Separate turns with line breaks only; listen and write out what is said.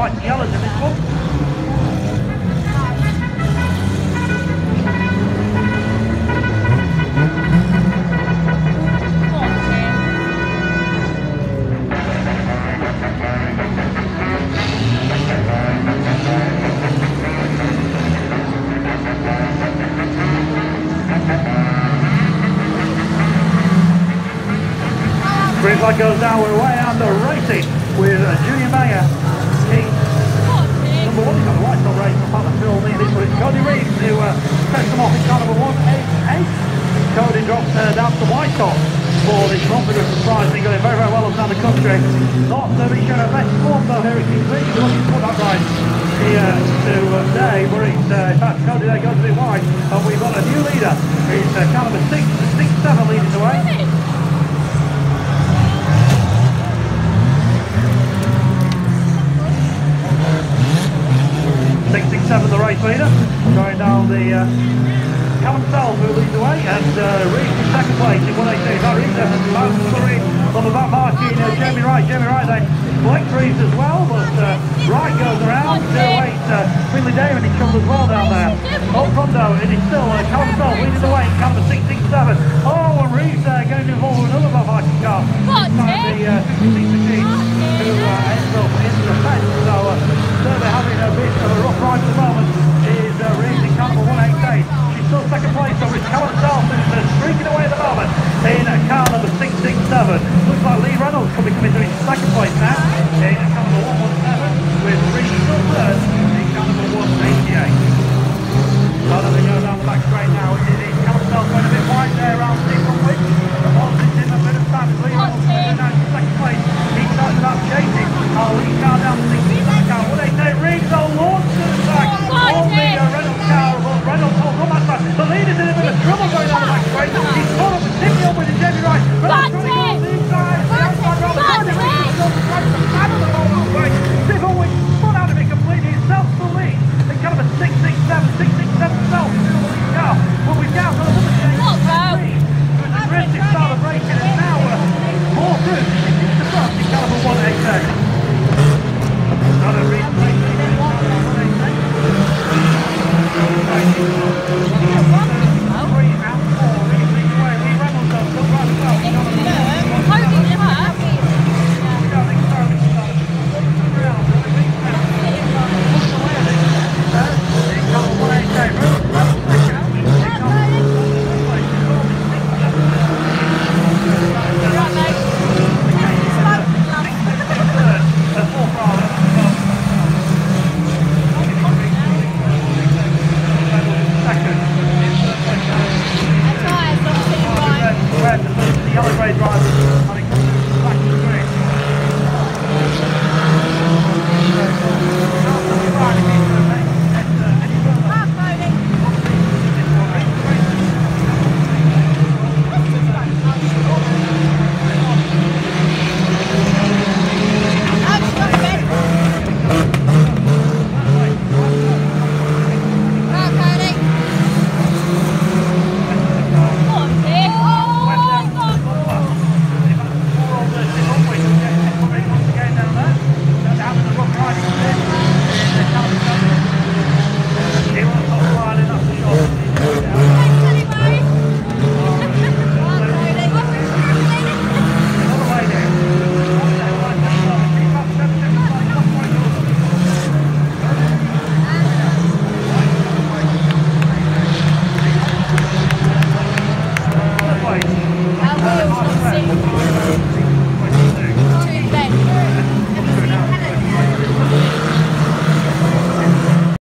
White&Yellows in this one. Green flag goes down, we're away on the racing with Junior Mayer. Number one, he's got the white top race from Father Phil Lynn. It's Cody Reeves who sets them off in car number 188. Cody drops down to white top for this confident surprise. He's going very, very well up down the country. Not really showing a best form though here at King's League. He's looking to put that right here today, but it's, in fact, Cody there goes a bit wide. And we've got a new leader. It's car number 6, 6-7 leading the way. 6-7 the race leader, going down the C.M.W who leads the way, and Reeves in second place in 118. That Reeves on the back marking Jamie Wright then Blake Reeves as well, but Wright goes around to wait Finley Damon, he comes as well down there. Up front though, it is still C.M.W leading the way, car number 6-7. Oh, and Reeves getting involved with another back marking car. The 66